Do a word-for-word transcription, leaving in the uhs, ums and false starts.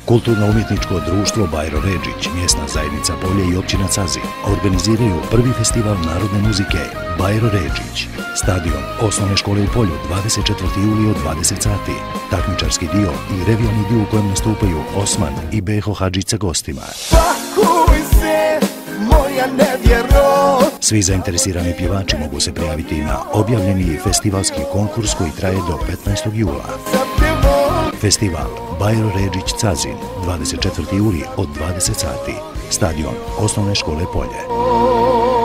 Kulturno-umjetničko društvo Bajro Redžić, mjesna zajednica Polje i općina Cazin organiziraju prvi festival narodne muzike Bajro Redžić. Stadion osnovne škole u Polju dvadeset četvrtog julija od dvadeset sati. Takmičarski dio i revijani dio u kojem nastupaju Osman i Beho Hadžić sa gostima. Pakuj se, moja nevjero! Svi zainteresirani pjevači mogu se prijaviti na objavljeni festivalski konkurs koji traje do petnaestog jula. Festival Bajro Redžić Cazin, dvadeset četvrtog julija od dvadeset sati. Stadion osnovne škole Polje.